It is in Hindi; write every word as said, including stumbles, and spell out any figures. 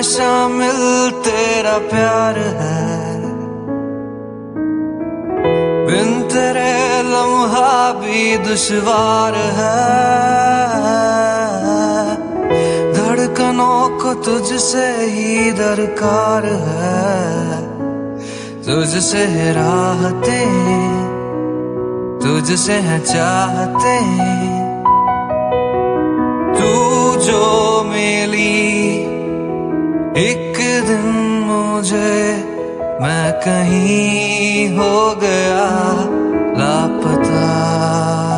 में शामिल तेरा प्यार है, बिन तेरे लम्हा भी दुश्वार है। धड़कनों को तुझसे ही दरकार है, तुझसे है राहतें, तुझसे है चाहते। तू जो मिली एक दिन मुझे, मैं कहीं हो गया लापता।